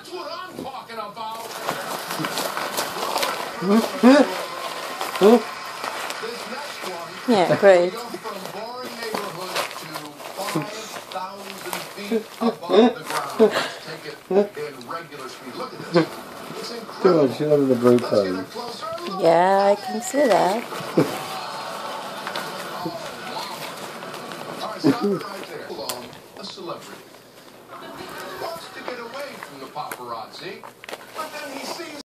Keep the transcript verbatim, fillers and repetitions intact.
That's what I'm talking about. This next one. Yeah, great. We go from boring neighborhood to five thousand feet above the ground. Let's take it in regular speed. Look at this. It's incredible. Good, she wanted the break Let's get time. a closer look. Yeah, I can see that. Oh, wow. All right, stop it right there. Along, a celebrity wants to get away from the paparazzi, but then he sees